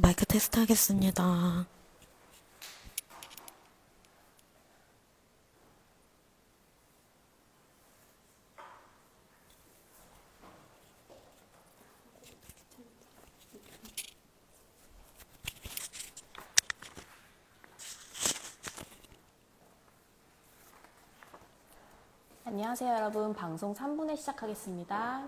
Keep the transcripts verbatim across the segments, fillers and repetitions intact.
마이크 테스트 하겠습니다. 안녕하세요 여러분. 방송 삼 분에 시작하겠습니다.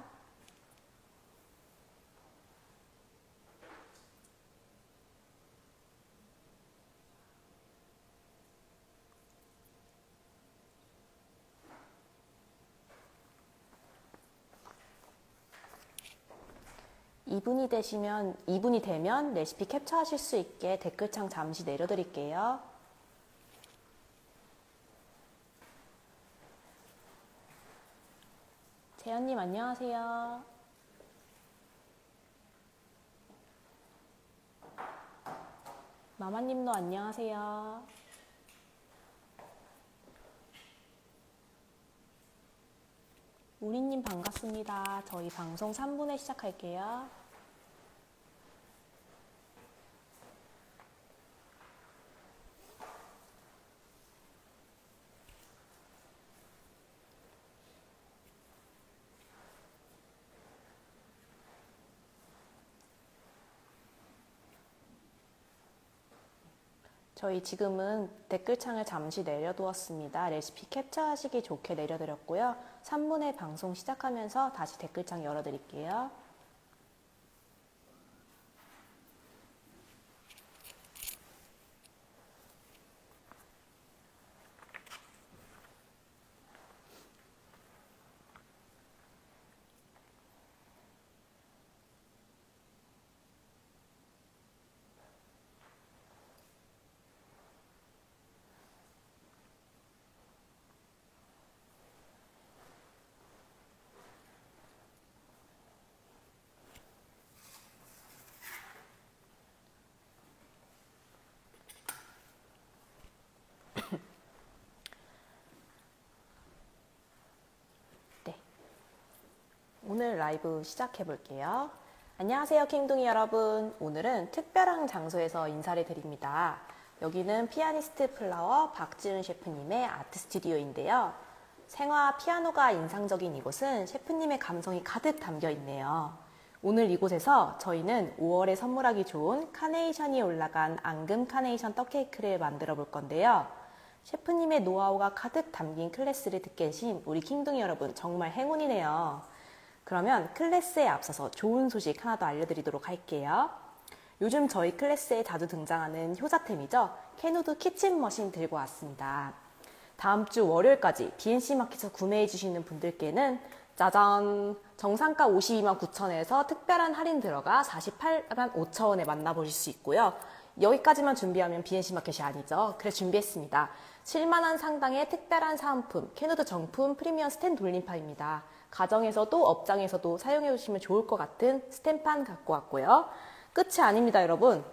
이 분이 되시면, 이 분이 되면 레시피 캡처하실 수 있게 댓글창 잠시 내려드릴게요. 재현님 안녕하세요. 마마님도 안녕하세요. 우리님 반갑습니다. 저희 방송 삼 분에 시작할게요. 저희 지금은 댓글창을 잠시 내려두었습니다. 레시피 캡처하시기 좋게 내려드렸고요. 삼 분에 방송 시작하면서 다시 댓글창 열어드릴게요. 오늘 라이브 시작해 볼게요. 안녕하세요 킹둥이 여러분. 오늘은 특별한 장소에서 인사를 드립니다. 여기는 피아니스트 플라워 박지은 셰프님의 아트 스튜디오인데요. 생화 피아노가 인상적인 이곳은 셰프님의 감성이 가득 담겨 있네요. 오늘 이곳에서 저희는 오월에 선물하기 좋은 카네이션이 올라간 앙금 카네이션 떡케이크를 만들어 볼 건데요. 셰프님의 노하우가 가득 담긴 클래스를 듣게 되신 우리 킹둥이 여러분 정말 행운이네요. 그러면 클래스에 앞서서 좋은 소식 하나 더 알려드리도록 할게요. 요즘 저희 클래스에 자주 등장하는 효자템이죠. 캐누드 키친 머신 들고 왔습니다. 다음 주 월요일까지 비엔씨 마켓에서 구매해 주시는 분들께는 짜잔! 정상가 오십이만 구천 원에서 특별한 할인 들어가 사십팔만 오천 원에 만나보실 수 있고요. 여기까지만 준비하면 비엔씨 마켓이 아니죠. 그래서 준비했습니다. 칠만 원 상당의 특별한 사은품, 캐누드 정품 프리미엄 스탠 돌림판입니다. 가정에서도 업장에서도 사용해 보시면 좋을 것 같은 스탠판 갖고 왔고요. 끝이 아닙니다 여러분.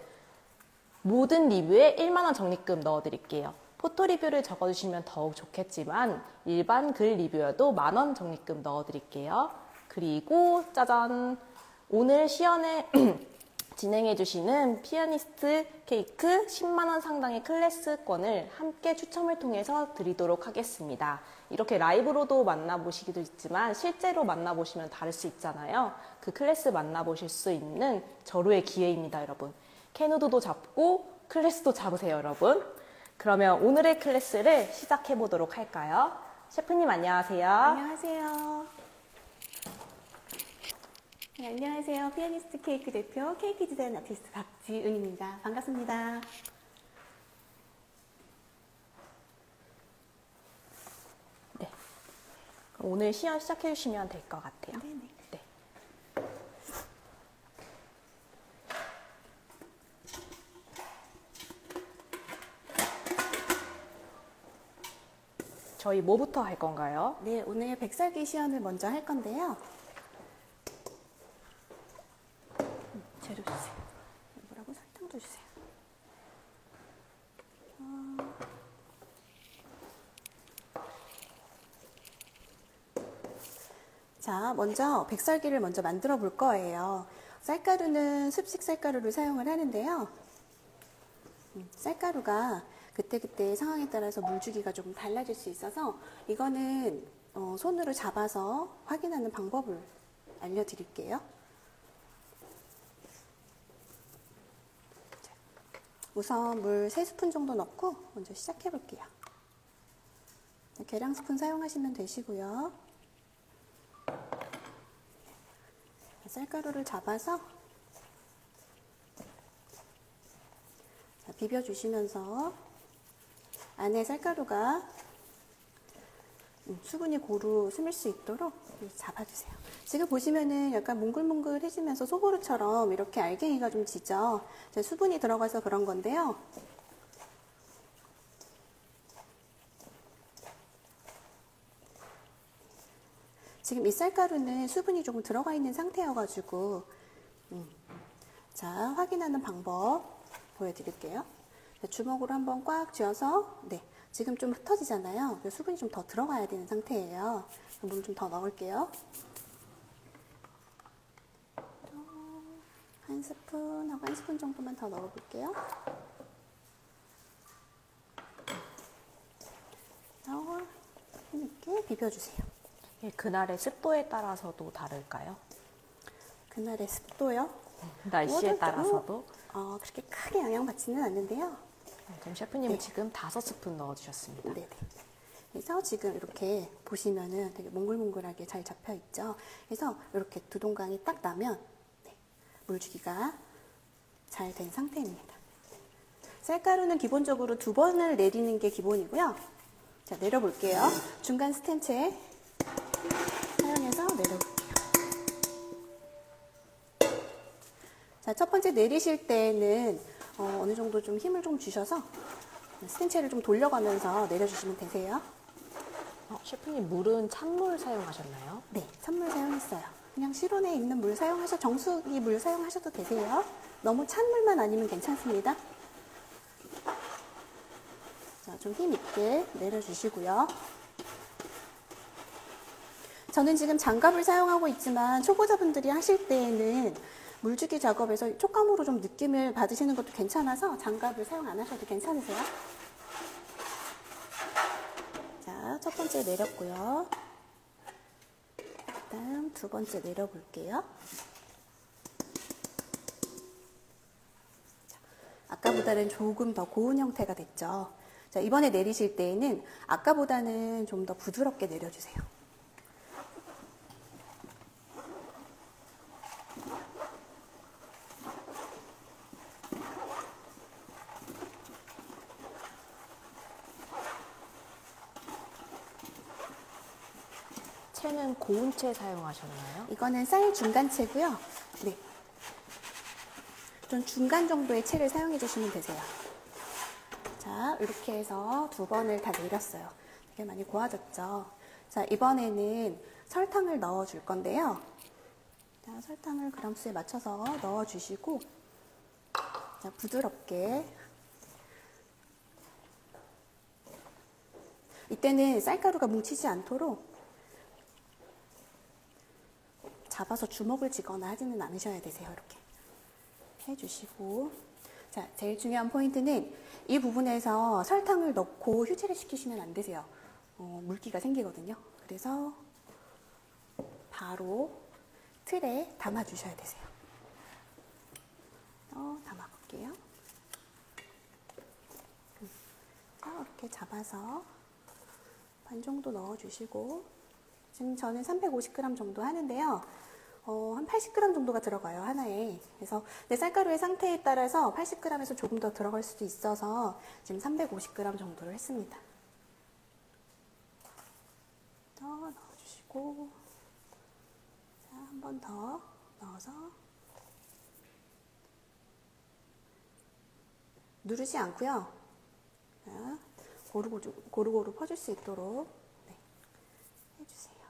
모든 리뷰에 일만 원 적립금 넣어드릴게요. 포토 리뷰를 적어주시면 더욱 좋겠지만 일반 글 리뷰여도 만 원 적립금 넣어드릴게요. 그리고 짜잔! 오늘 시연에 진행해 주시는 피아니스트 케이크 십만 원 상당의 클래스권을 함께 추첨을 통해서 드리도록 하겠습니다. 이렇게 라이브로도 만나보시기도 있지만 실제로 만나보시면 다를 수 있잖아요. 그 클래스 만나보실 수 있는 절호의 기회입니다 여러분. 캐누드도 잡고 클래스도 잡으세요 여러분. 그러면 오늘의 클래스를 시작해 보도록 할까요? 셰프님 안녕하세요. 안녕하세요. 네, 안녕하세요. 피아니스트 케이크 대표 케이크 디자인 아티스트 박지은입니다. 반갑습니다. 네. 그럼 오늘 시연 시작해 주시면 될 것 같아요. 네네. 네. 저희 뭐부터 할 건가요? 네, 오늘 백설기 시연을 먼저 할 건데요. 음, 재료 주세요. 물하고 설탕도 주세요. 어... 자, 먼저 백설기를 먼저 만들어 볼 거예요. 쌀가루는 습식 쌀가루를 사용을 하는데요. 음, 쌀가루가 그때그때 상황에 따라서 물주기가 조금 달라질 수 있어서 이거는 어, 손으로 잡아서 확인하는 방법을 알려드릴게요. 우선 물 세 스푼 정도 넣고 먼저 시작해 볼게요. 계량 스푼 사용하시면 되시고요. 쌀가루를 잡아서 비벼주시면서 안에 쌀가루가 수분이 고루 스밀 수 있도록 잡아주세요. 지금 보시면은 약간 몽글몽글해지면서 소보루처럼 이렇게 알갱이가 좀 지죠. 수분이 들어가서 그런 건데요. 지금 이 쌀가루는 수분이 조금 들어가 있는 상태여가지고 음. 자, 확인하는 방법 보여드릴게요. 주먹으로 한번 꽉 쥐어서 네, 지금 좀 흩어지잖아요. 수분이 좀 더 들어가야 되는 상태예요. 물 좀 더 넣을게요. 한 스푼하고 한 스푼 정도만 더 넣어볼게요. 이렇게 비벼주세요. 예, 그날의 습도에 따라서도 다를까요? 그날의 습도요? 날씨에 따라서도? 어, 그렇게 크게 영향받지는 않는데요. 그럼 셰프님은 네. 지금 다섯 스푼 넣어주셨습니다. 네네. 그래서 지금 이렇게 보시면은 되게 몽글몽글하게 잘 잡혀 있죠. 그래서 이렇게 두 동강이 딱 나면 네, 물주기가 잘 된 상태입니다. 쌀가루는 기본적으로 두 번을 내리는 게 기본이고요. 자, 내려볼게요. 중간 스텐체 사용해서 내려볼게요. 자, 첫 번째 내리실 때는 어, 어느 정도 좀 힘을 좀 주셔서 스텐체를 좀 돌려가면서 내려주시면 되세요. 어, 셰프님 물은 찬물 사용하셨나요? 네, 찬물 사용했어요. 그냥 실온에 있는 물 사용하셔, 정수기 물 사용하셔도 되세요. 너무 찬 물만 아니면 괜찮습니다. 자, 좀 힘 있게 내려주시고요. 저는 지금 장갑을 사용하고 있지만 초보자분들이 하실 때에는 물주기 작업에서 촉감으로 좀 느낌을 받으시는 것도 괜찮아서 장갑을 사용 안 하셔도 괜찮으세요. 자, 첫 번째 내렸고요. 다음 두 번째 내려볼게요. 자, 아까보다는 조금 더 고운 형태가 됐죠. 자, 이번에 내리실 때에는 아까보다는 좀 더 부드럽게 내려주세요. 채는 고운 채 사용하셨나요? 이거는 쌀 중간채고요. 네. 좀 중간 정도의 채를 사용해 주시면 되세요. 자, 이렇게 해서 두 번을 다 내렸어요. 되게 많이 고와졌죠? 자, 이번에는 설탕을 넣어 줄 건데요. 자, 설탕을 그람수에 맞춰서 넣어 주시고, 자, 부드럽게. 이때는 쌀가루가 뭉치지 않도록 잡아서 주먹을 쥐거나 하지는 않으셔야 되세요. 이렇게 해주시고, 자, 제일 중요한 포인트는 이 부분에서 설탕을 넣고 휴지를 식히시면 안 되세요. 어, 물기가 생기거든요. 그래서 바로 틀에 담아 주셔야 되세요. 어, 담아 볼게요. 자, 이렇게 잡아서 반 정도 넣어 주시고, 지금 저는 삼백오십 그램 정도 하는데요. 어, 한 팔십 그램 정도가 들어가요, 하나에. 그래서 내 쌀가루의 상태에 따라서 팔십 그램에서 조금 더 들어갈 수도 있어서 지금 삼백오십 그램 정도를 했습니다. 더 넣어주시고, 자, 한 번 더 넣어서 누르지 않고요. 자, 고루고루, 고루고루 퍼질 수 있도록 네, 해주세요.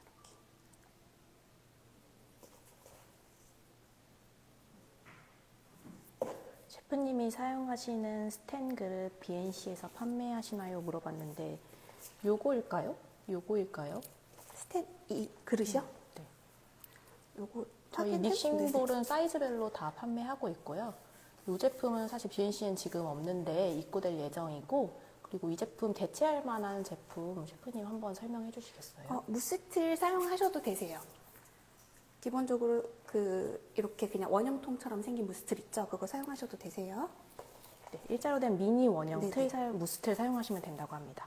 셰프님이 사용하시는 스텐 그릇 비엔씨에서 판매하시나요? 물어봤는데 요거일까요? 요거일까요? 스텐 이 그릇이요? 네. 요거 저희 확인해 믹싱볼은 사이즈별로 다 판매하고 있고요. 이 제품은 사실 비엔씨엔 지금 없는데 입고될 예정이고, 그리고 이 제품 대체할 만한 제품 셰프님 한번 설명해 주시겠어요? 어, 무스틀 사용하셔도 되세요. 기본적으로 그 이렇게 그냥 원형통처럼 생긴 무스틀 있죠? 그거 사용하셔도 되세요. 네, 일자로 된 미니 원형 네네. 틀 사용, 무스틀 사용하시면 된다고 합니다.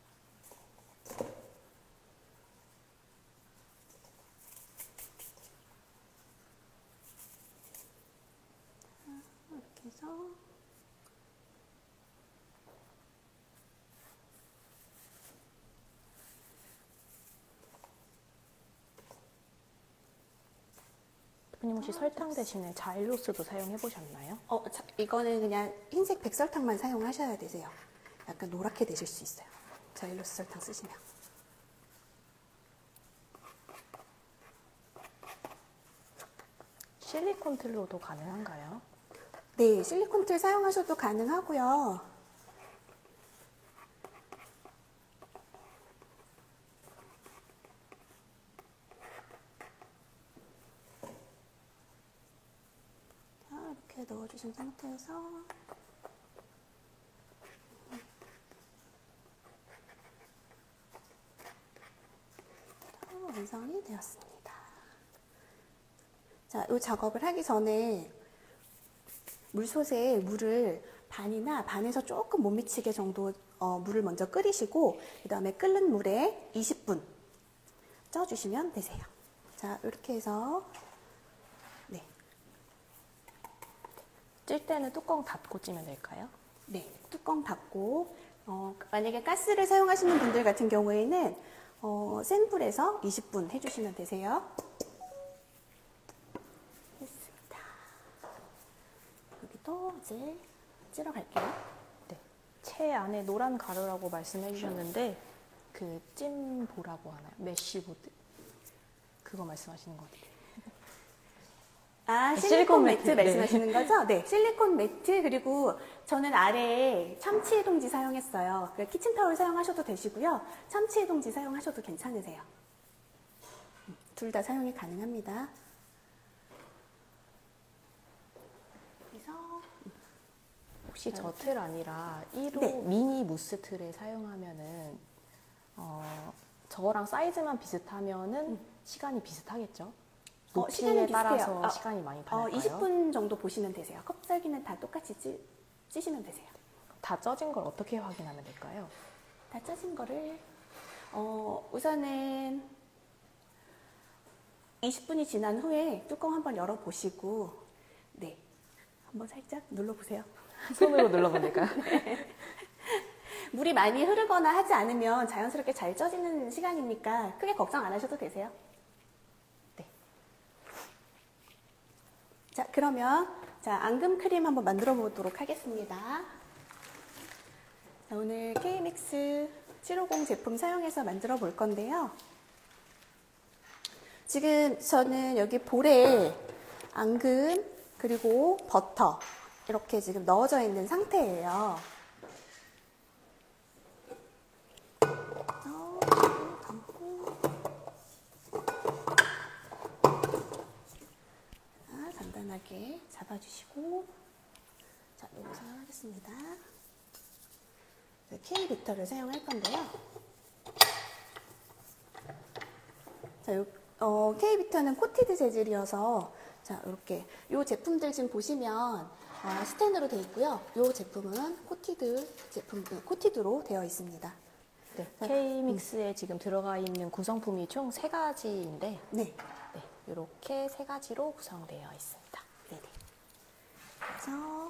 이렇게 해서 셰프님 혹시 설탕 대신에 자일로스도 사용해 보셨나요? 어, 자, 이거는 그냥 흰색 백설탕만 사용하셔야 되세요. 약간 노랗게 되실 수 있어요. 자일로스 설탕 쓰시면. 실리콘 틀로도 가능한가요? 네, 실리콘 틀 사용하셔도 가능하고요. 자, 이렇게 넣어주신 상태에서 자, 완성이 되었습니다. 자, 이 작업을 하기 전에 물솥에 물을 반이나 반에서 조금 못 미치게 정도 어, 물을 먼저 끓이시고 그 다음에 끓는 물에 이십 분 쪄주시면 되세요. 자, 이렇게 해서 네, 찔 때는 뚜껑 닫고 찌면 될까요? 네, 뚜껑 닫고 어, 만약에 가스를 사용하시는 분들 같은 경우에는 어, 센 불에서 이십 분 해주시면 되세요. 됐습니다. 여기도 이제 찌러 갈게요. 네. 채 안에 노란 가루라고 말씀해 주셨는데 그 찜보라고 하나요? 메쉬보드? 그거 말씀하시는 것 같아요. 아, 네, 실리콘, 실리콘 매트, 매트, 네. 말씀하시는 거죠? 네, 실리콘 매트 그리고 저는 아래에 참치 해동지 사용했어요. 그러니까 키친타올 사용하셔도 되시고요. 참치 해동지 사용하셔도 괜찮으세요. 둘 다 사용이 가능합니다. 그래서 혹시 저 틀 아니라 일 호 네. 미니 무스 틀을 사용하면은 어, 저거랑 사이즈만 비슷하면은 시간이 비슷하겠죠? 어, 높이에 시간이 따라서 비슷해요. 아, 시간이 많이 어, 다를까요? 이십 분 정도 보시면 되세요. 컵살기는 다 똑같이 찌, 찌시면 되세요. 다 쪄진 걸 어떻게 확인하면 될까요? 다 짜진 거를 어, 우선은 이십 분이 지난 후에 뚜껑 한번 열어보시고 네, 한번 살짝 눌러보세요. 손으로 눌러보면 될까요? 물이 많이 흐르거나 하지 않으면 자연스럽게 잘 쪄지는 시간이니까 크게 걱정 안 하셔도 되세요. 네. 자, 그러면 자, 앙금 크림 한번 만들어 보도록 하겠습니다. 자, 오늘 K믹스 칠백오십 제품 사용해서 만들어 볼 건데요. 지금 저는 여기 볼에 앙금 그리고 버터 이렇게 지금 넣어져 있는 상태예요. 그래서 담고 자, 간단하게 잡아주시고 자, 이거 사용하겠습니다. K비터를 사용할 건데요. 자, 요, 어, K비터는 코티드 재질이어서 자, 이렇게 이 제품들 지금 보시면 어, 스텐으로 되어 있고요. 이 제품은 코티드 제품, 코티드로 되어 있습니다. 네, K믹스에 지금 들어가 있는 구성품이 총 세 가지인데 네, 네, 이렇게 세 가지로 구성되어 있습니다. 네네. 그래서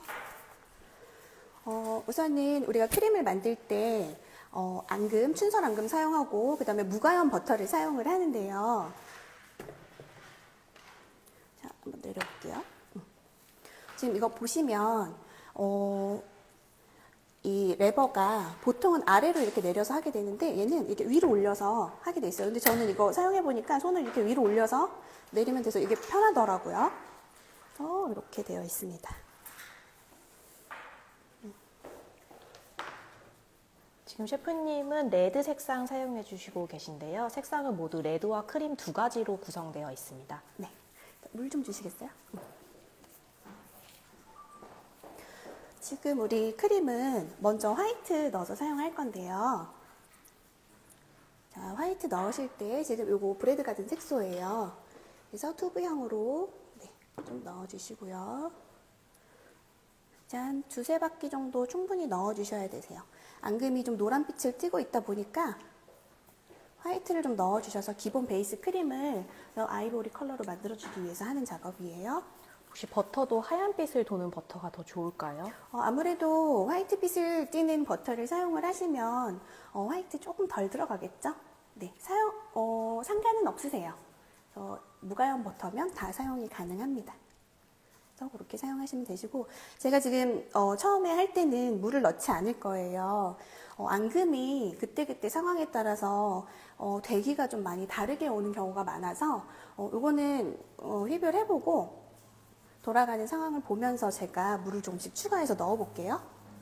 어, 우선은 우리가 크림을 만들 때 어, 앙금, 춘설 앙금 사용하고 그 다음에 무가염 버터를 사용을 하는데요. 자, 한번 내려볼게요. 음. 지금 이거 보시면 어, 이 레버가 보통은 아래로 이렇게 내려서 하게 되는데 얘는 이렇게 위로 올려서 하게 돼 있어요. 근데 저는 이거 사용해 보니까 손을 이렇게 위로 올려서 내리면 돼서 이게 편하더라고요. 그래서 이렇게 되어 있습니다. 지금 셰프님은 레드 색상 사용해 주시고 계신데요. 색상은 모두 레드와 크림 두 가지로 구성되어 있습니다. 네. 물 좀 주시겠어요? 지금 우리 크림은 먼저 화이트 넣어서 사용할 건데요. 자, 화이트 넣으실 때 지금 요거 브레드 가든 색소예요. 그래서 튜브형으로 네, 좀 넣어주시고요. 한 두세 바퀴 정도 충분히 넣어주셔야 되세요. 앙금이 좀 노란빛을 띠고 있다 보니까 화이트를 좀 넣어주셔서 기본 베이스 크림을 아이보리 컬러로 만들어주기 위해서 하는 작업이에요. 혹시 버터도 하얀빛을 도는 버터가 더 좋을까요? 어, 아무래도 화이트빛을 띠는 버터를 사용을 하시면 어, 화이트 조금 덜 들어가겠죠? 네, 사용, 어, 상관은 없으세요. 어, 무가염 버터면 다 사용이 가능합니다. 그래서 그렇게 사용하시면 되시고, 제가 지금 어, 처음에 할 때는 물을 넣지 않을 거예요. 어, 앙금이 그때그때 상황에 따라서 어, 대기가 좀 많이 다르게 오는 경우가 많아서 어, 이거는 어, 휘별해보고 돌아가는 상황을 보면서 제가 물을 조금씩 추가해서 넣어볼게요.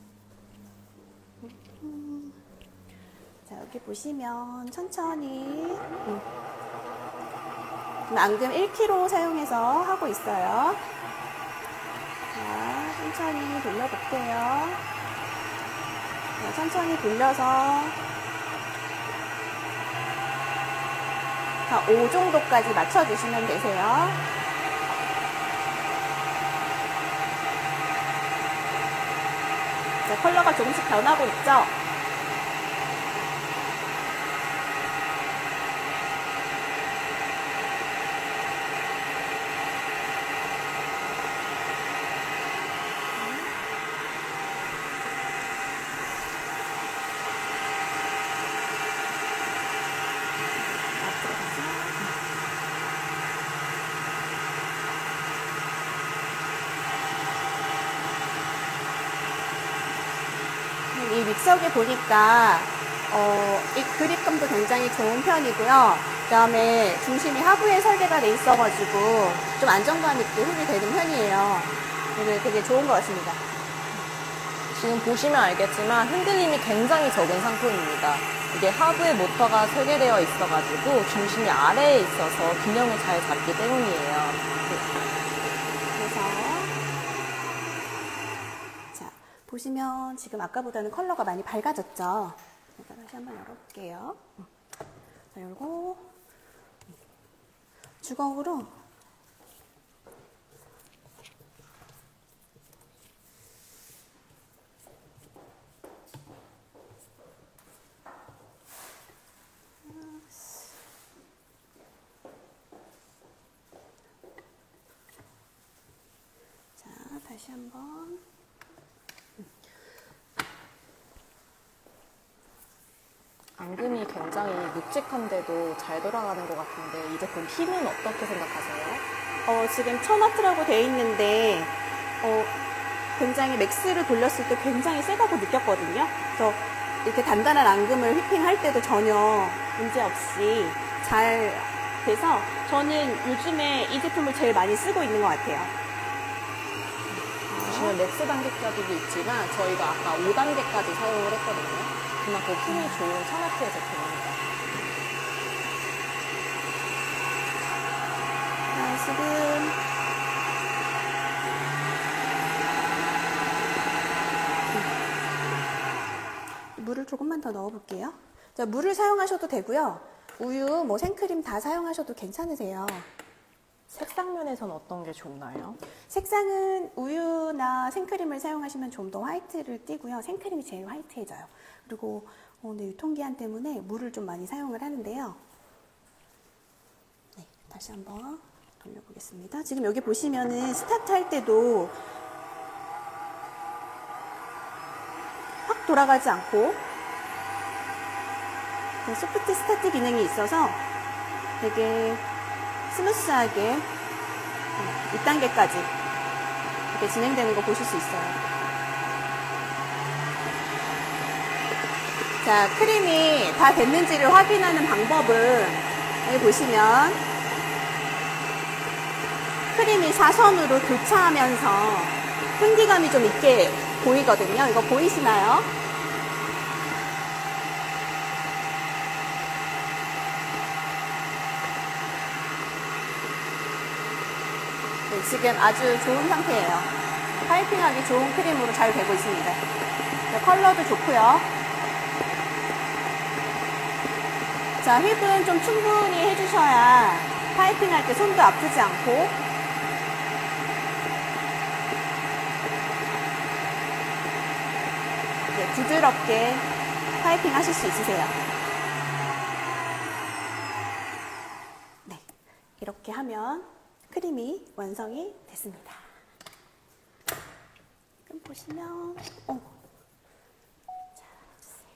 음. 자, 여기 보시면 천천히 음. 앙금 일 킬로그램 사용해서 하고 있어요. 자, 천천히 돌려볼게요. 자, 천천히 돌려서 자, 오 정도까지 맞춰주시면 되세요. 자, 컬러가 조금씩 변하고 있죠? 이 믹서기 보니까 어, 이 그립감도 굉장히 좋은 편이고요. 그 다음에 중심이 하부에 설계가 돼 있어가지고 좀 안정감 있게 흡이 되는 편이에요. 오늘 되게 좋은 것 같습니다. 지금 보시면 알겠지만 흔들림이 굉장히 적은 상품입니다. 이게 하부에 모터가 설계되어 있어가지고 중심이 아래에 있어서 균형을 잘 잡기 때문이에요. 그래서 자, 보시면 지금 아까보다는 컬러가 많이 밝아졌죠? 일단 다시 한번 열어볼게요. 자, 열고 주걱으로 자, 다시 한번 앙금이 굉장히 묵직한데도 잘 돌아가는 것 같은데 이 제품 힘은 어떻게 생각하세요? 어, 지금 천 와트라고 돼 있는데 어, 굉장히 맥스를 돌렸을 때 굉장히 세다고 느꼈거든요. 그래서 이렇게 단단한 앙금을 휘핑할 때도 전혀 문제 없이 잘 돼서 저는 요즘에 이 제품을 제일 많이 쓰고 있는 것 같아요. 보시면 맥스 단계까지도 있지만 저희가 아까 오 단계까지 사용을 했거든요. 그만큼 힘이 좋은 천 와트의 제품입니다. 자, 지금 물을 조금만 더 넣어볼게요. 자, 물을 사용하셔도 되고요. 우유, 뭐 생크림 다 사용하셔도 괜찮으세요. 색상 면에서는 어떤 게 좋나요? 색상은 우유나 생크림을 사용하시면 좀 더 화이트를 띠고요. 생크림이 제일 화이트해져요. 그리고 어, 네, 유통기한 때문에 물을 좀 많이 사용을 하는데요. 네, 다시 한번 돌려보겠습니다. 지금 여기 보시면은 스타트 할 때도 확 돌아가지 않고 네, 소프트 스타트 기능이 있어서 되게 스무스하게 이 단계까지 이렇게 진행되는 거 보실 수 있어요. 자, 크림이 다 됐는지를 확인하는 방법은 여기 보시면 크림이 사선으로 교차하면서 끈기감이 좀 있게 보이거든요. 이거 보이시나요? 네, 지금 아주 좋은 상태예요. 파이핑하기 좋은 크림으로 잘 되고 있습니다. 네, 컬러도 좋고요. 자, 힙은 좀 충분히 해주셔야 파이핑할 때 손도 아프지 않고 네, 부드럽게 파이핑 하실 수 있으세요. 네, 이렇게 하면 크림이 완성이 됐습니다. 그럼 보시면 어. 자, 주세요.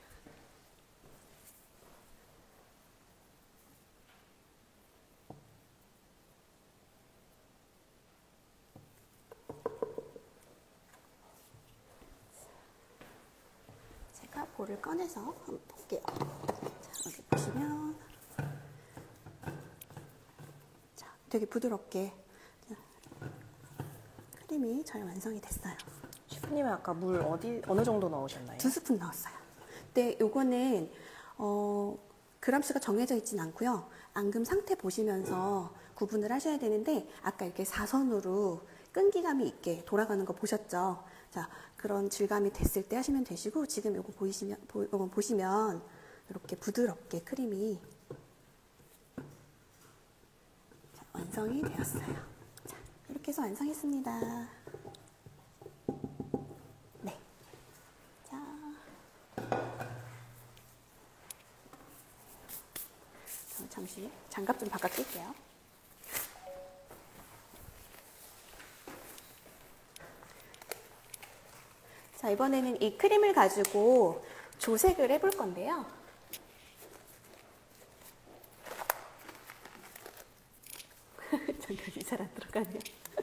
제가 볼을 꺼내서 한번 볼게요. 자, 여기 보시면 자, 되게 부드럽게 크림이 잘 완성이 됐어요. 셰프님은 아까 물 어디 어느 정도 넣으셨나요? 두 스푼 넣었어요. 근데 요거는 어, 그람수가 정해져 있진 않고요. 앙금 상태 보시면서 구분을 하셔야 되는데 아까 이렇게 사선으로 끈기감이 있게 돌아가는 거 보셨죠? 자, 그런 질감이 됐을 때 하시면 되시고 지금 요거 보이시면 보, 어, 보시면 이렇게 부드럽게 크림이 자, 완성이 되었어요. 자, 이렇게 해서 완성했습니다. 네. 자. 잠시 장갑 좀 바꿔 낄게요. 자, 이번에는 이 크림을 가지고 조색을 해볼 건데요. 장갑이 잘 안 들어가네요.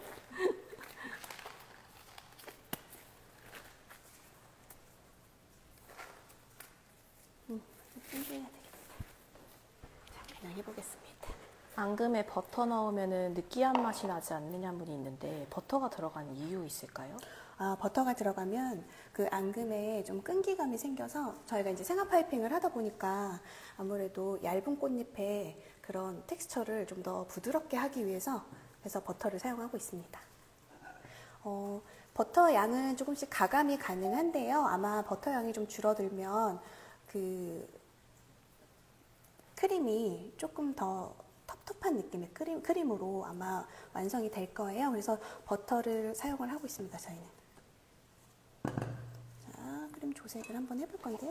음, 준비해야 되겠다. 자, 그냥 해보겠습니다. 앙금에 버터 넣으면 느끼한 맛이 나지 않느냐는 분이 있는데 버터가 들어간 이유 있을까요? 아, 버터가 들어가면 그 앙금에 좀 끈기감이 생겨서 저희가 이제 생화 파이핑을 하다 보니까 아무래도 얇은 꽃잎에 그런 텍스처를 좀 더 부드럽게 하기 위해서 그래서 버터를 사용하고 있습니다. 어, 버터 양은 조금씩 가감이 가능한데요. 아마 버터 양이 좀 줄어들면 그 크림이 조금 더 텁텁한 느낌의 크림, 크림으로 아마 완성이 될 거예요. 그래서 버터를 사용을 하고 있습니다, 저희는. 자, 크림 조색을 한번 해볼 건데요.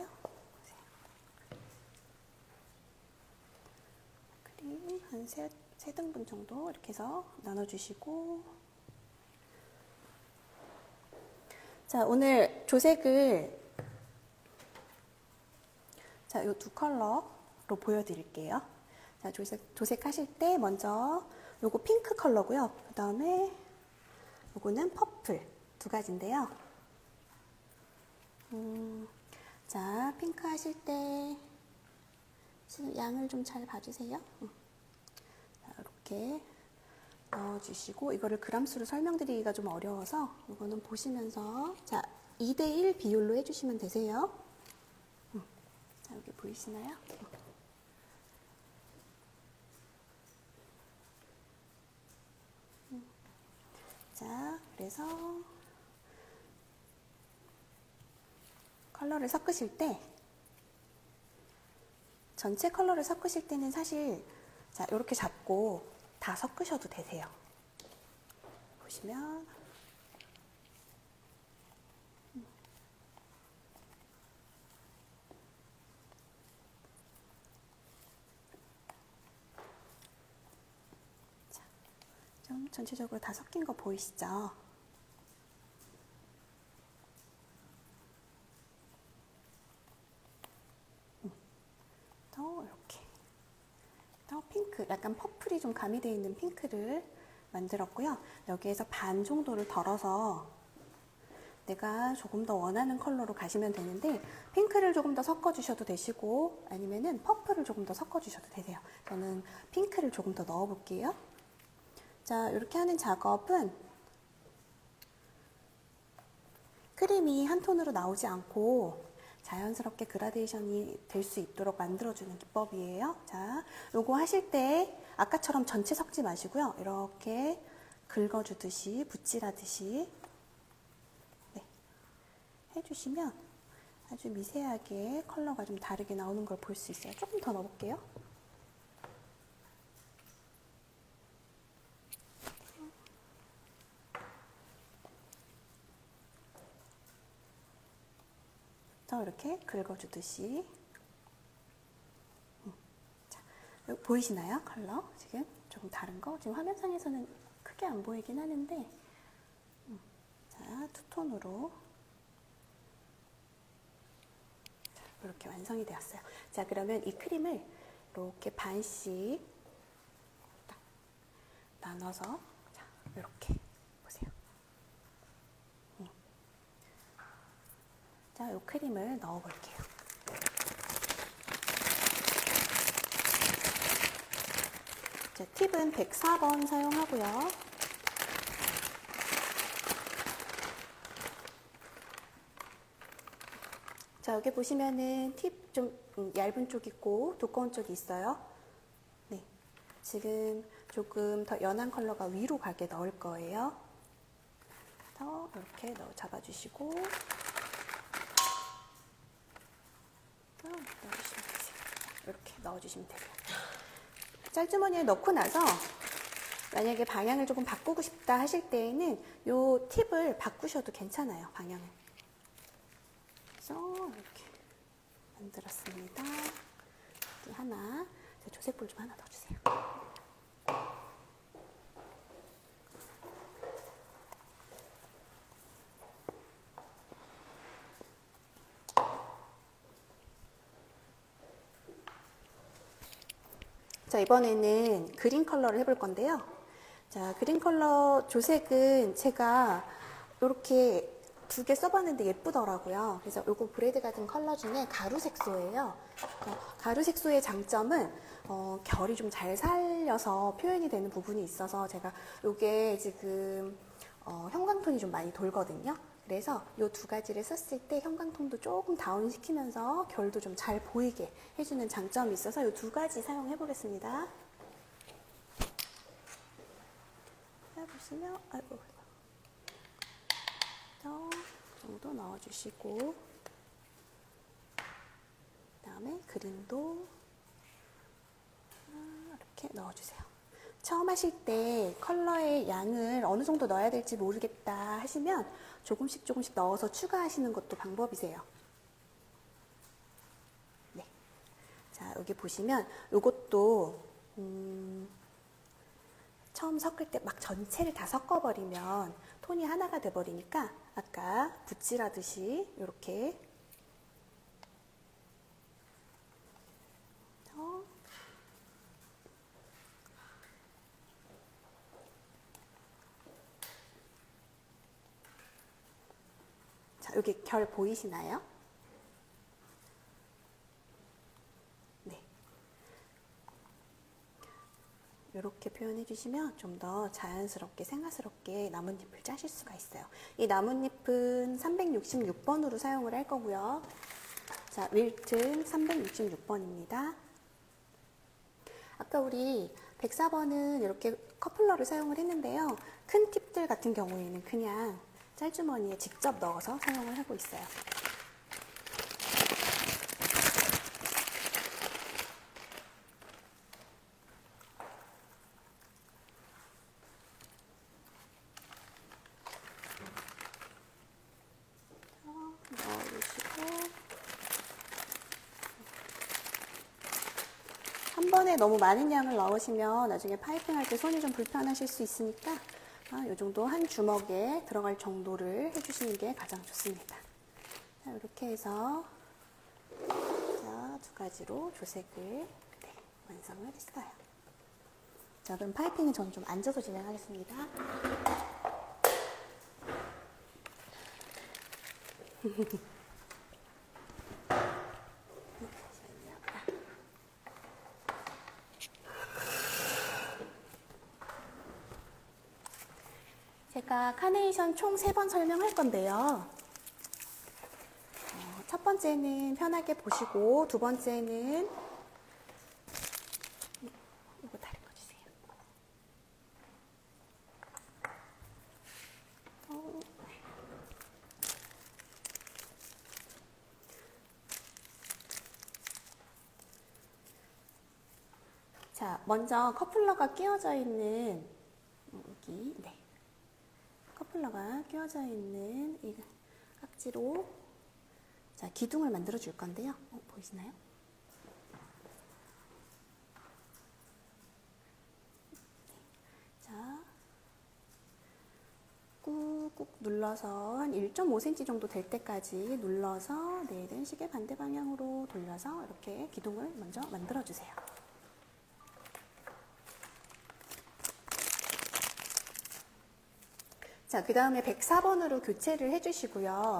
크림 한 세, 세 등분 정도 이렇게 해서 나눠주시고. 자, 오늘 조색을 자, 이 두 컬러로 보여드릴게요. 자, 조색, 조색하실 때 먼저 요거 핑크 컬러고요. 그 다음에 요거는 퍼플 두 가지인데요. 음, 자, 핑크 하실 때 지금 양을 좀 잘 봐주세요. 음. 자, 이렇게 넣어주시고 이거를 그람수로 설명드리기가 좀 어려워서 이거는 보시면서 자, 이 대 일 비율로 해주시면 되세요. 음. 자, 여기 보이시나요? 음. 자, 그래서 컬러를 섞으실 때 전체 컬러를 섞으실 때는 사실 자, 이렇게 잡고 다 섞으셔도 되세요. 보시면 자, 좀 전체적으로 다 섞인 거 보이시죠? 이렇게 더 핑크, 약간 퍼플이 좀 가미되어 있는 핑크를 만들었고요. 여기에서 반 정도를 덜어서 내가 조금 더 원하는 컬러로 가시면 되는데 핑크를 조금 더 섞어주셔도 되시고 아니면은 퍼플을 조금 더 섞어주셔도 되세요. 저는 핑크를 조금 더 넣어볼게요. 자, 이렇게 하는 작업은 크림이 한 톤으로 나오지 않고 자연스럽게 그라데이션이 될 수 있도록 만들어주는 기법이에요. 자, 요거 하실 때 아까처럼 전체 섞지 마시고요. 이렇게 긁어주듯이, 붓질하듯이 네, 해주시면 아주 미세하게 컬러가 좀 다르게 나오는 걸 볼 수 있어요. 조금 더 넣어볼게요. 더 이렇게 긁어주듯이. 음. 자, 여기 보이시나요? 컬러 지금 조금 다른 거. 지금 화면상에서는 크게 안 보이긴 하는데, 음. 자, 투톤으로 자, 이렇게 완성이 되었어요. 자, 그러면 이 크림을 이렇게 반씩 딱 나눠서 자, 이렇게 보세요. 음. 자, 이 크림을 넣어볼게요. 자, 팁은 백사 번 사용하고요. 자, 여기 보시면은 팁 좀 얇은 쪽 있고 두꺼운 쪽이 있어요. 네, 지금 조금 더 연한 컬러가 위로 가게 넣을 거예요. 더 이렇게 넣어 잡아주시고 넣어주시면 되세요. 이렇게 넣어주시면 되고요. 짤주머니에 넣고 나서 만약에 방향을 조금 바꾸고 싶다 하실 때에는 이 팁을 바꾸셔도 괜찮아요. 방향을. 그래서 이렇게 만들었습니다. 여기 하나, 조색볼 좀 하나 넣어주세요. 자, 이번에는 그린 컬러를 해볼 건데요. 자, 그린 컬러 조색은 제가 이렇게 두 개 써봤는데 예쁘더라고요. 그래서 이거 브레드 같은 컬러 중에 가루 색소예요. 어, 가루 색소의 장점은 어, 결이 좀 잘 살려서 표현이 되는 부분이 있어서 제가 이게 지금 어, 형광톤이 좀 많이 돌거든요. 그래서 이 두 가지를 썼을 때 형광톤도 조금 다운시키면서 결도 좀 잘 보이게 해주는 장점이 있어서 이 두 가지 사용해 보겠습니다. 자, 보시면 아이고 이 정도 넣어주시고 그 다음에 그린도 이렇게 넣어주세요. 처음 하실 때 컬러의 양을 어느 정도 넣어야 될지 모르겠다 하시면 조금씩 조금씩 넣어서 추가하시는 것도 방법이세요. 네. 자, 여기 보시면 이것도 음, 처음 섞을 때 막 전체를 다 섞어버리면 톤이 하나가 돼버리니까 아까 붓질하듯이 이렇게 어. 자, 여기 결 보이시나요? 네. 이렇게 표현해 주시면 좀 더 자연스럽게 생화스럽게 나뭇잎을 짜실 수가 있어요. 이 나뭇잎은 삼백육십육 번으로 사용을 할 거고요. 자, 윌튼 삼백육십육 번입니다. 아까 우리 백사 번은 이렇게 커플러를 사용을 했는데요. 큰 팁들 같은 경우에는 그냥 짤주머니에 직접 넣어서 사용을 하고 있어요. 한 번에 너무 많은 양을 넣으시면 나중에 파이핑 할 때 손이 좀 불편하실 수 있으니까 이 정도 한 주먹에 들어갈 정도를 해주시는 게 가장 좋습니다. 자, 이렇게 해서 자, 두 가지로 조색을 네, 완성을 했어요. 자, 그럼 파이핑은 저는 좀 앉아서 진행하겠습니다. 제가 카네이션 총 세 번 설명할 건데요. 어, 첫 번째는 편하게 보시고 두 번째는 이거 다른 거 주세요. 먼저 커플러가 끼워져 있는 여기, 네. 커플러가 끼워져 있는 이 깍지로 자, 기둥을 만들어 줄 건데요. 어, 보이시나요? 자, 꾹꾹 눌러서 한 일 점 오 센티미터 정도 될 때까지 눌러서 내일은 시계 반대 방향으로 돌려서 이렇게 기둥을 먼저 만들어 주세요. 자, 그 다음에 백사 번으로 교체를 해주시고요.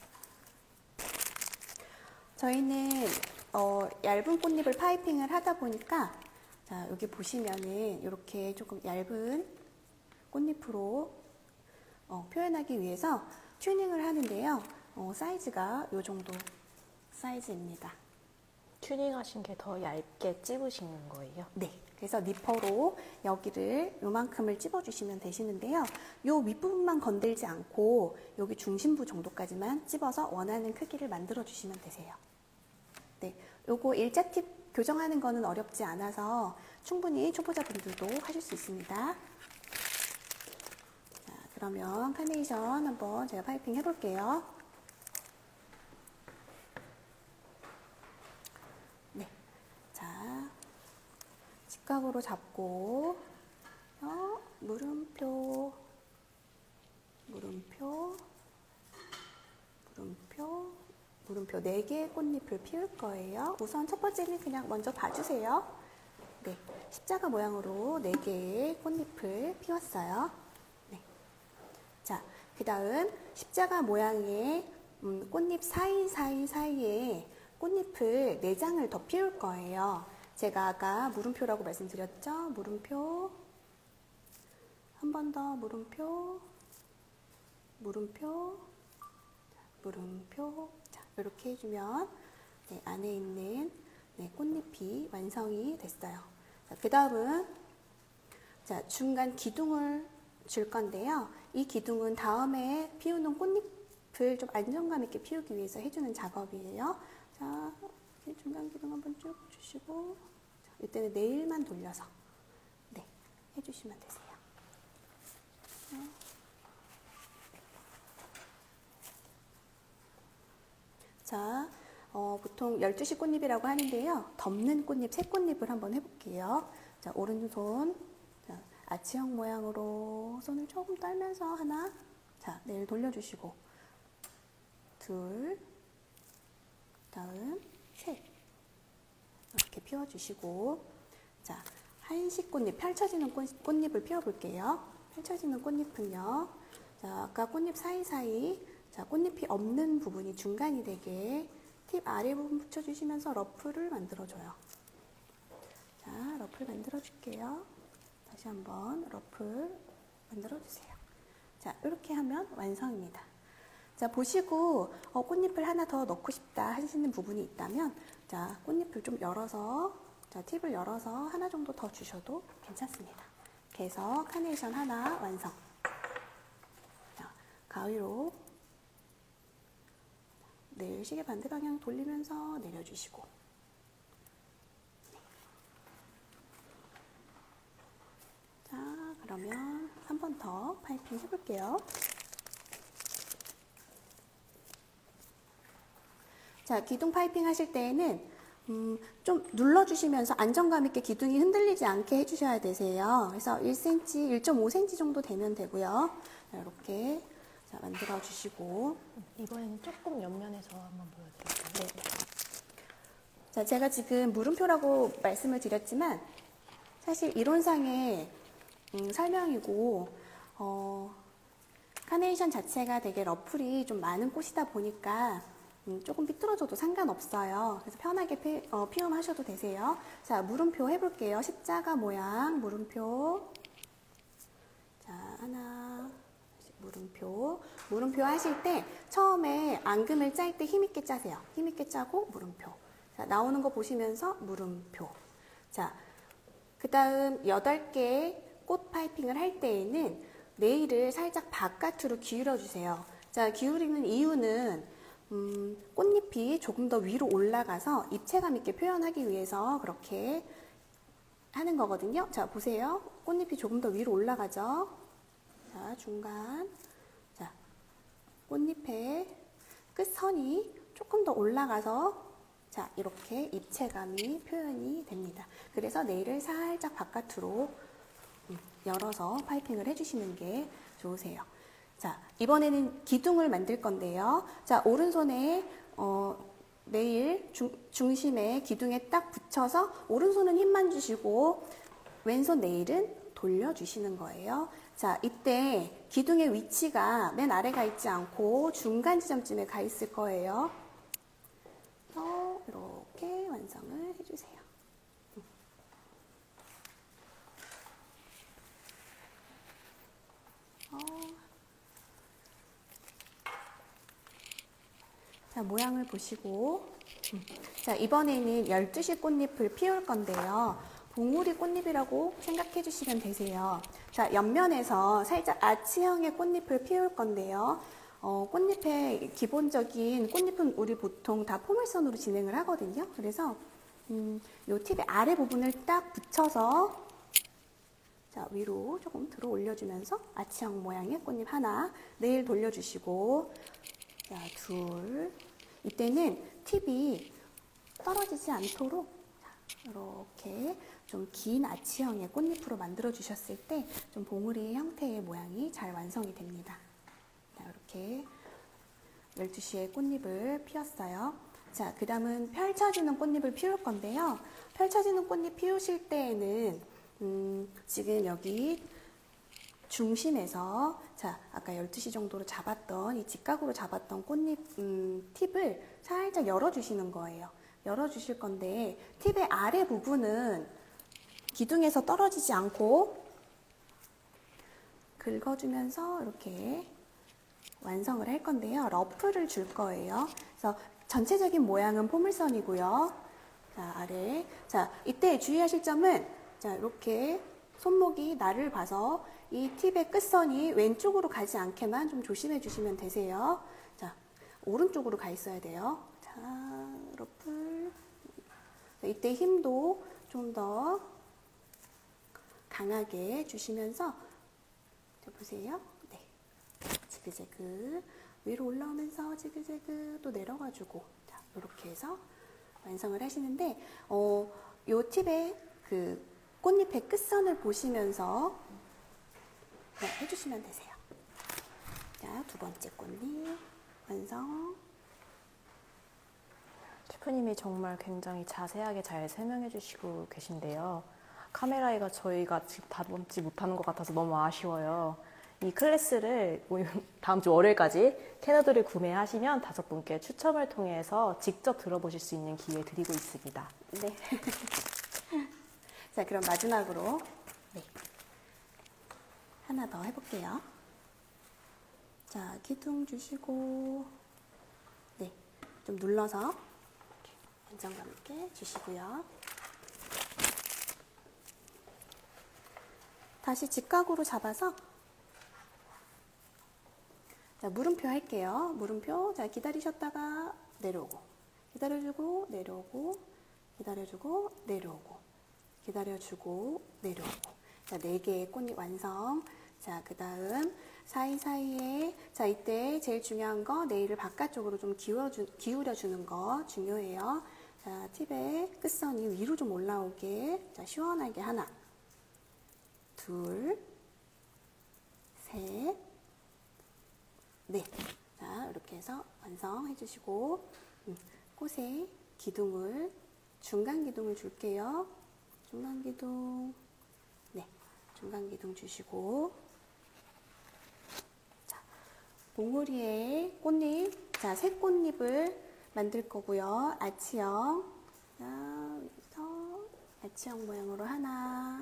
저희는 어, 얇은 꽃잎을 파이핑을 하다 보니까 자, 여기 보시면은 이렇게 조금 얇은 꽃잎으로 어, 표현하기 위해서 튜닝을 하는데요. 어, 사이즈가 이 정도 사이즈입니다. 튜닝하신 게 더 얇게 찝으시는 거예요? 네. 그래서 니퍼로 여기를 요만큼을 찝어주시면 되시는데요. 요 윗부분만 건들지 않고 여기 중심부 정도까지만 찝어서 원하는 크기를 만들어 주시면 되세요. 네. 요거 일자 팁 교정하는 거는 어렵지 않아서 충분히 초보자분들도 하실 수 있습니다. 자, 그러면 카네이션 한번 제가 파이핑 해볼게요. 네. 자. 직각으로 잡고 어, 물음표, 물음표, 물음표, 물음표 네 개의 꽃잎을 피울 거예요. 우선 첫 번째는 그냥 먼저 봐주세요. 네, 십자가 모양으로 네 개의 꽃잎을 피웠어요. 네. 자, 그 다음 십자가 모양의 음, 꽃잎 사이사이 사이에 꽃잎을 네 장을 더 피울 거예요. 제가 아까 물음표라고 말씀드렸죠? 물음표, 한 번 더 물음표, 물음표, 물음표. 자, 이렇게 해주면 네, 안에 있는 네, 꽃잎이 완성이 됐어요. 자, 그 다음은 자, 중간 기둥을 줄 건데요. 이 기둥은 다음에 피우는 꽃잎을 좀 안정감 있게 피우기 위해서 해주는 작업이에요. 자, 이렇게 중간 기둥 한번 쭉 주시고 이때는 네일만 돌려서 네, 해주시면 되세요. 자, 어, 보통 열두 시 꽃잎이라고 하는데요. 덮는 꽃잎, 새 꽃잎을 한번 해볼게요. 자, 오른손 자, 아치형 모양으로 손을 조금 떨면서 하나, 자, 네일 돌려주시고 둘, 다음 셋. 이렇게 피워주시고 자, 한식꽃잎, 펼쳐지는 꽃, 꽃잎을 피워볼게요. 펼쳐지는 꽃잎은요. 자, 아까 꽃잎 사이사이 자, 꽃잎이 없는 부분이 중간이 되게 팁 아래 부분 붙여주시면서 러프를 만들어줘요. 자, 러프를 만들어줄게요. 다시 한번 러프를 만들어주세요. 자, 이렇게 하면 완성입니다. 자, 보시고 어, 꽃잎을 하나 더 넣고 싶다 하시는 부분이 있다면 자, 꽃잎을 좀 열어서 자, 팁을 열어서 하나 정도 더 주셔도 괜찮습니다. 그래서 카네이션 하나 완성. 자, 가위로 네, 시계 반대 방향 돌리면서 내려주시고 자, 그러면 한 번 더 파이핑 해볼게요. 자, 기둥 파이핑 하실 때에는 음, 좀 눌러주시면서 안정감 있게 기둥이 흔들리지 않게 해주셔야 되세요. 그래서 일 센티미터, 일 점 오 센티미터 정도 되면 되고요. 이렇게 자, 만들어 주시고 이번에는 조금 옆면에서 한번 보여드릴게요. 네. 자, 제가 지금 물음표라고 말씀을 드렸지만 사실 이론상의 음, 설명이고 어, 카네이션 자체가 되게 러플이 좀 많은 꽃이다 보니까 음, 조금 삐뚤어져도 상관없어요. 그래서 편하게 피, 어, 피움하셔도 되세요. 자, 물음표 해볼게요. 십자가 모양 물음표. 자, 하나, 물음표. 물음표 하실 때 처음에 앙금을 짤 때 힘있게 짜세요. 힘있게 짜고 물음표. 자, 나오는 거 보시면서 물음표. 자, 그 다음 여덟 개 꽃 파이핑을 할 때에는 네일을 살짝 바깥으로 기울여 주세요. 자, 기울이는 이유는 음, 꽃잎이 조금 더 위로 올라가서 입체감 있게 표현하기 위해서 그렇게 하는 거거든요. 자, 보세요. 꽃잎이 조금 더 위로 올라가죠. 자, 중간. 자, 꽃잎의 끝선이 조금 더 올라가서 자, 이렇게 입체감이 표현이 됩니다. 그래서 네일을 살짝 바깥으로 열어서 파이핑을 해주시는 게 좋으세요. 자, 이번에는 기둥을 만들 건데요. 자, 오른손에 어, 네일 중, 중심에 기둥에 딱 붙여서 오른손은 힘만 주시고 왼손 네일은 돌려주시는 거예요. 자, 이때 기둥의 위치가 맨 아래가 있지 않고 중간 지점쯤에 가 있을 거예요. 그래서 이렇게 완성을 해주세요. 어. 자, 모양을 보시고 자, 이번에는 열두 시 꽃잎을 피울 건데요. 봉우리 꽃잎이라고 생각해 주시면 되세요. 자, 옆면에서 살짝 아치형의 꽃잎을 피울 건데요. 어, 꽃잎의 기본적인 꽃잎은 우리 보통 다 포물선으로 진행을 하거든요. 그래서 음, 이 팁의 아래 부분을 딱 붙여서 자, 위로 조금 들어 올려주면서 아치형 모양의 꽃잎 하나 네일 돌려주시고 자, 둘. 이때는 팁이 떨어지지 않도록 이렇게 좀 긴 아치형의 꽃잎으로 만들어 주셨을 때 좀 봉우리 형태의 모양이 잘 완성이 됩니다. 자, 이렇게 열두 시에 꽃잎을 피웠어요. 자, 그 다음은 펼쳐지는 꽃잎을 피울 건데요. 펼쳐지는 꽃잎 피우실 때에는 음, 지금 여기 중심에서 자, 아까 열두 시 정도로 잡았던 이 직각으로 잡았던 꽃잎 음, 팁을 살짝 열어주시는 거예요. 열어주실 건데 팁의 아래 부분은 기둥에서 떨어지지 않고 긁어주면서 이렇게 완성을 할 건데요. 러프를 줄 거예요. 그래서 전체적인 모양은 포물선이고요. 자, 아래. 자, 이때 주의하실 점은 자, 이렇게 손목이 나를 봐서 이 팁의 끝선이 왼쪽으로 가지 않게만 좀 조심해 주시면 되세요. 자, 오른쪽으로 가 있어야 돼요. 자, 러플. 이때 힘도 좀 더 강하게 주시면서 자, 보세요. 네. 지그재그 위로 올라오면서 지그재그 또 내려가지고 자, 이렇게 해서 완성을 하시는데 어, 요 팁의 그 꽃잎의 끝선을 보시면서 네, 해주시면 되세요. 자, 두 번째 꽃잎 완성. 셰프님이 정말 굉장히 자세하게 잘 설명해 주시고 계신데요. 카메라에가 저희가 지금 다 담지 못하는 것 같아서 너무 아쉬워요. 이 클래스를 다음 주 월요일까지 캐너들을 구매하시면 다섯 분께 추첨을 통해서 직접 들어보실 수 있는 기회 드리고 있습니다. 네. 자, 그럼 마지막으로 네. 하나 더 해볼게요. 자, 기둥 주시고 네, 좀 눌러서 안정감 있게 주시고요. 다시 직각으로 잡아서 자, 물음표 할게요. 물음표. 자, 기다리셨다가 내려오고 기다려주고 내려오고 기다려주고 내려오고 기다려주고 내려오고 자, 네 개의 꽃잎 완성. 자, 그 다음 사이사이에 자, 이때 제일 중요한 거 네일을 바깥쪽으로 좀 기울여주, 기울여주는 거 중요해요. 자, 팁의 끝선이 위로 좀 올라오게 자, 시원하게 하나 둘 셋 네. 자, 이렇게 해서 완성해 주시고 음, 꽃에 기둥을 중간 기둥을 줄게요. 중간 기둥 네, 중간 기둥 주시고 자, 봉우리에 꽃잎 자, 새 꽃잎을 만들 거고요. 아치형 자, 여기서 아치형 모양으로 하나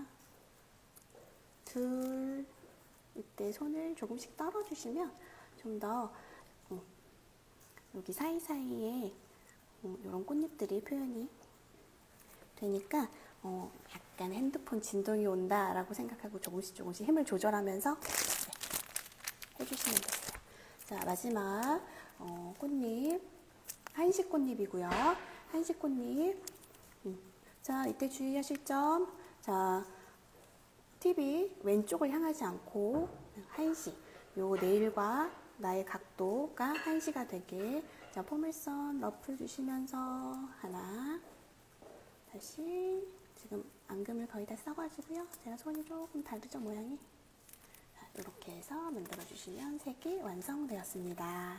둘 이때 손을 조금씩 떨어 주시면 좀 더 음, 여기 사이사이에 음, 이런 꽃잎들이 표현이 되니까 어, 약간 핸드폰 진동이 온다 라고 생각하고 조금씩 조금씩 힘을 조절하면서 네, 해주시면 되세요. 자, 마지막 어, 꽃잎 한식 꽃잎이고요. 한식 꽃잎 음, 자, 이때 주의하실 점 자, 팁이 왼쪽을 향하지 않고 한시. 요 네일과 나의 각도가 한시가 되게. 자, 포물선 러프 주시면서 하나. 다시 지금 앙금을 거의 다 써가지고요. 제가 손이 조금 다르죠, 모양이. 자, 이렇게 해서 만들어 주시면 색이 완성되었습니다.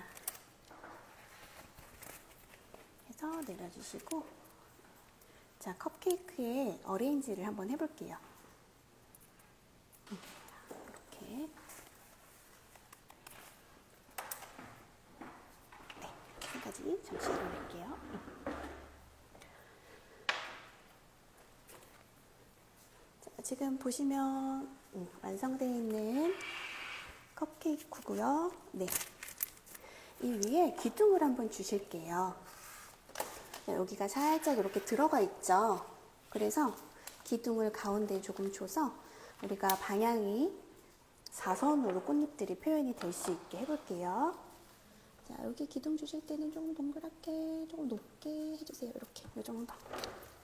해서 내려주시고, 자, 컵케이크에 어레인지를 한번 해볼게요. 이렇게. 네, 한 가지 잠시 올릴게요. 자, 지금 보시면 음, 완성되어 있는 컵케이크고요. 네, 이 위에 기둥을 한번 주실게요. 여기가 살짝 이렇게 들어가 있죠. 그래서 기둥을 가운데 조금 줘서 우리가 방향이 사선으로 꽃잎들이 표현이 될 수 있게 해볼게요. 자, 여기 기둥 주실 때는 조금 동그랗게, 조금 높게 해주세요. 이렇게, 이 정도. 네,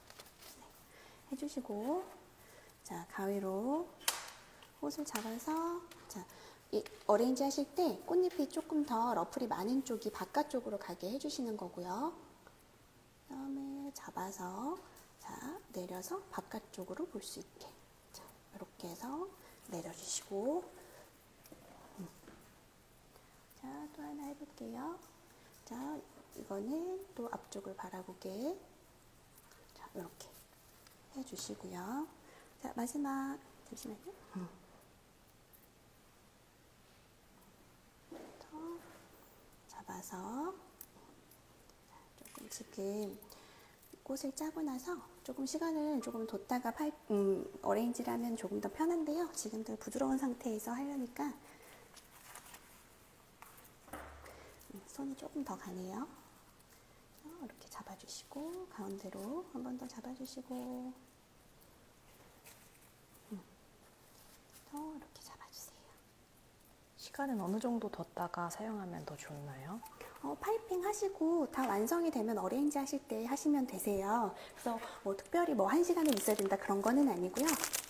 해주시고, 자, 가위로 꽃을 잡아서, 자, 이 어레인지 하실 때 꽃잎이 조금 더 러플이 많은 쪽이 바깥쪽으로 가게 해주시는 거고요. 그다음에 잡아서, 자, 내려서 바깥쪽으로 볼 수 있게. 자, 이렇게 해서 내려주시고, 음. 자, 또 하나 해볼게요. 자, 이거는 또 앞쪽을 바라보게. 자, 이렇게 해주시고요. 자, 마지막, 잠시만요. 음. 더 잡아서, 조금 지금 꽃을 짜고 나서 조금 시간을 조금 뒀다가 파이, 음, 어레인지를 하면 조금 더 편한데요. 지금도 부드러운 상태에서 하려니까 음, 손이 조금 더 가네요. 이렇게 잡아주시고, 가운데로 한 번 더 잡아주시고, 음, 더 이렇게 잡아주세요. 시간은 어느 정도 뒀다가 사용하면 더 좋나요? 어, 파이핑 하시고 다 완성이 되면 어레인지 하실 때 하시면 되세요. 그래서 뭐 특별히 뭐 한 시간은 있어야 된다 그런 거는 아니고요.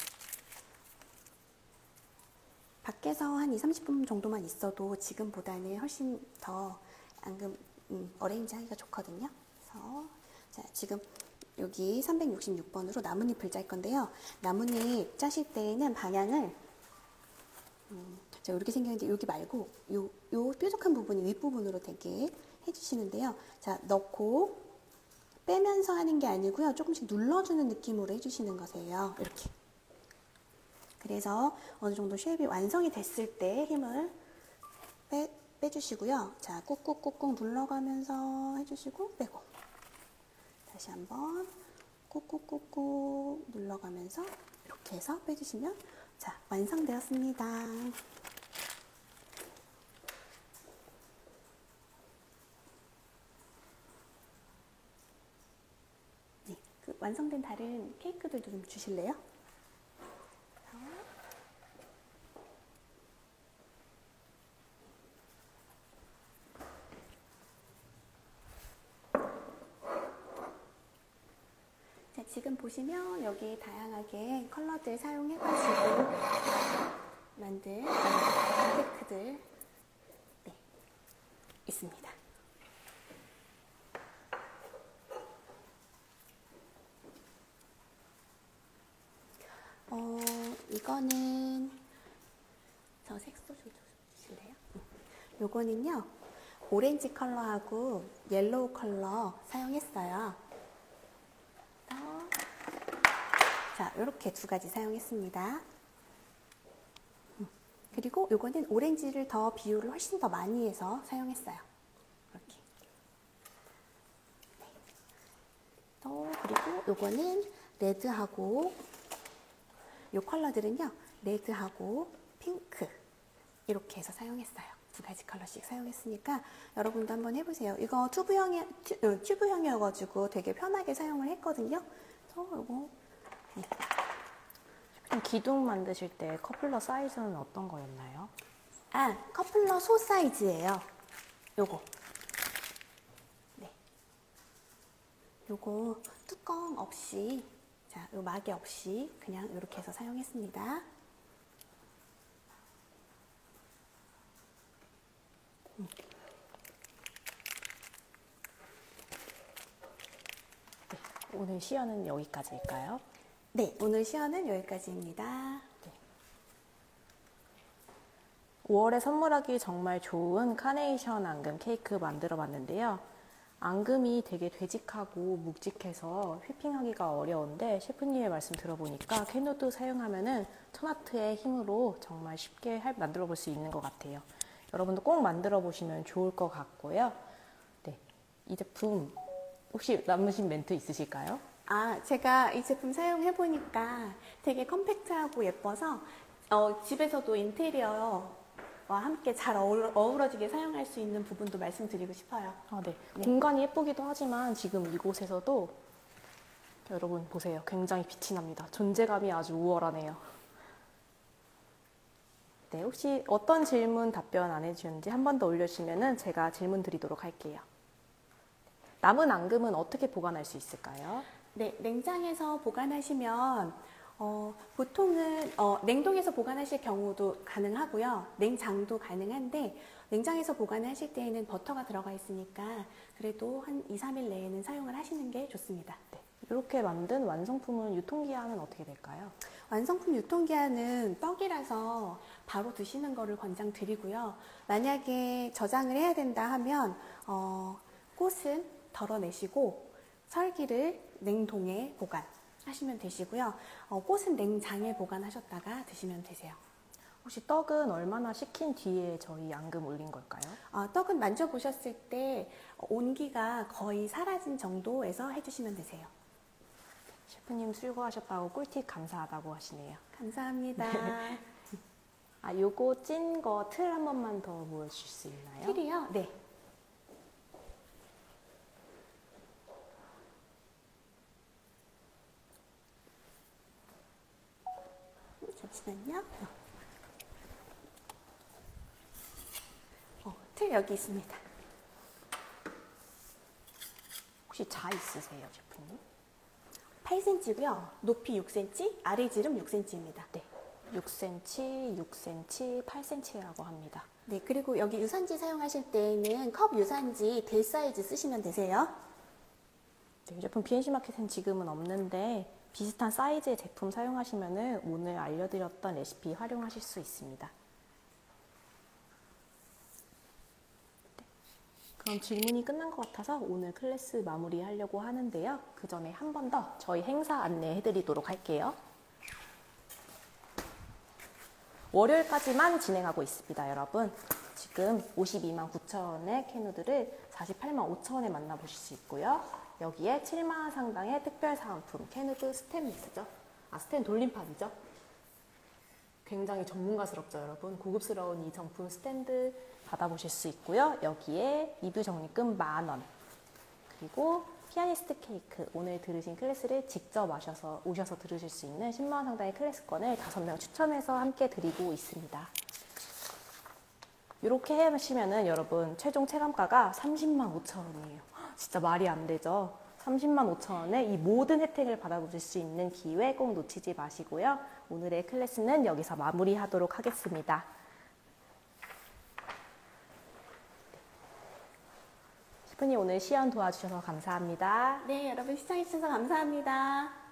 밖에서 한 이삼십 분 정도만 있어도 지금보다는 훨씬 더 앙금 음, 어레인지 하기가 좋거든요. 그래서 자, 지금 여기 삼백육십육 번으로 나뭇잎을 짤 건데요. 나뭇잎 짜실 때에는 방향을 음, 자, 이렇게 생겼는데 여기 말고 요, 요 뾰족한 부분이 윗부분으로 되게 해주시는데요. 자, 넣고 빼면서 하는 게 아니고요. 조금씩 눌러주는 느낌으로 해주시는 거세요. 이렇게. 그래서 어느 정도 쉐입이 완성이 됐을 때 힘을 빼, 빼주시고요. 자, 꾹꾹꾹꾹 눌러가면서 해주시고 빼고. 다시 한번 꾹꾹꾹꾹 눌러가면서 이렇게 해서 빼주시면 자, 완성되었습니다. 네, 그 완성된 다른 케이크들도 좀 주실래요? 자, 지금 보시면 여기 다양하게 컬러들 사용해가지고 만든 케이크들 네, 있습니다. 어, 이거는 저 색소 좀 주실래요? 요거는요, 오렌지 컬러하고 옐로우 컬러 사용했어요. 자, 이렇게 두 가지 사용했습니다. 그리고 요거는 오렌지를 더 비율을 훨씬 더 많이 해서 사용했어요. 이렇게. 네. 또 그리고 요거는 레드하고 요 컬러들은요, 레드하고 핑크 이렇게 해서 사용했어요. 두 가지 컬러씩 사용했으니까 여러분도 한번 해보세요. 이거 튜브형이, 튜, 튜브형이어가지고 되게 편하게 사용을 했거든요. 그래서 요거 네. 기둥 만드실 때 커플러 사이즈는 어떤 거였나요? 아, 커플러 소 사이즈예요. 요거. 네. 요거 뚜껑 없이 자, 요 마개 없이 그냥 이렇게 해서 사용했습니다. 음. 네, 오늘 시연은 여기까지일까요? 네, 오늘 시연은 여기까지입니다. 오월에 선물하기 정말 좋은 카네이션 앙금 케이크 만들어 봤는데요. 앙금이 되게 되직하고 묵직해서 휘핑하기가 어려운데 셰프님의 말씀 들어보니까 캐누드 사용하면은 천아트의 힘으로 정말 쉽게 만들어 볼 수 있는 것 같아요. 여러분도 꼭 만들어 보시면 좋을 것 같고요. 네, 이 제품 혹시 남으신 멘트 있으실까요? 아, 제가 이 제품 사용해 보니까 되게 컴팩트하고 예뻐서 어, 집에서도 인테리어와 함께 잘 어우러, 어우러지게 사용할 수 있는 부분도 말씀드리고 싶어요. 아, 네. 네. 공간이 예쁘기도 하지만 지금 이곳에서도 여러분 보세요. 굉장히 빛이 납니다. 존재감이 아주 우월하네요. 네, 혹시 어떤 질문 답변 안 해주셨는지 한 번 더 올려주시면 제가 질문 드리도록 할게요. 남은 앙금은 어떻게 보관할 수 있을까요? 네, 냉장에서 보관하시면 어, 보통은 어, 냉동에서 보관하실 경우도 가능하고요. 냉장도 가능한데 냉장에서 보관하실 때에는 버터가 들어가 있으니까 그래도 한 이, 삼 일 내에는 사용을 하시는 게 좋습니다. 네, 이렇게 만든 완성품은 유통기한은 어떻게 될까요? 완성품 유통기한은 떡이라서 바로 드시는 거를 권장드리고요. 만약에 저장을 해야 된다 하면 어, 꽃은 덜어내시고 설기를 냉동에 보관하시면 되시고요. 어, 꽃은 냉장에 보관하셨다가 드시면 되세요. 혹시 떡은 얼마나 식힌 뒤에 저희 앙금 올린 걸까요? 어, 떡은 만져보셨을 때 온기가 거의 사라진 정도에서 해주시면 되세요. 셰프님 수고하셨다고 꿀팁 감사하다고 하시네요. 감사합니다. 아, 요거 찐 거 틀 한 번만 더 보여주실 수 있나요? 틀이요? 네. 잠시만요. 어, 틀 여기 있습니다. 혹시 자 있으세요, 셰프님? 팔 센티미터고요. 높이 육 센티미터, 아래 지름 육 센티미터입니다. 네, 육 센티미터, 육 센티미터, 팔 센티미터라고 합니다. 네, 그리고 여기 유산지 사용하실 때에는 컵 유산지 대 사이즈 쓰시면 되세요. 네, 이 제품 비엔씨 마켓은 지금은 없는데 비슷한 사이즈의 제품 사용하시면 오늘 알려드렸던 레시피 활용하실 수 있습니다. 네, 그럼 질문이 끝난 것 같아서 오늘 클래스 마무리하려고 하는데요. 그 전에 한 번 더 저희 행사 안내해드리도록 할게요. 월요일까지만 진행하고 있습니다, 여러분. 지금 오십이만 구천 원의 캐누드를 사십팔만 오천 원에 만나보실 수 있고요. 여기에 칠만 원 상당의 특별 사은품, 캐누드 스탠 미스죠. 아, 스탠 돌림판이죠. 굉장히 전문가스럽죠, 여러분. 고급스러운 이 정품 스탠드 받아보실 수 있고요. 여기에 리뷰 적립금 만 원. 그리고 피아니스트 케이크, 오늘 들으신 클래스를 직접 마셔서, 오셔서 들으실 수 있는 십만 원 상당의 클래스권을 다섯 명 추첨해서 함께 드리고 있습니다. 이렇게 하시면은 여러분 최종 체감가가 삼십만 오천 원이에요. 진짜 말이 안 되죠. 삼십만 오천 원에 이 모든 혜택을 받아보실 수 있는 기회 꼭 놓치지 마시고요. 오늘의 클래스는 여기서 마무리하도록 하겠습니다. 셰프님 오늘 시연 도와주셔서 감사합니다. 네, 여러분 시청해주셔서 감사합니다.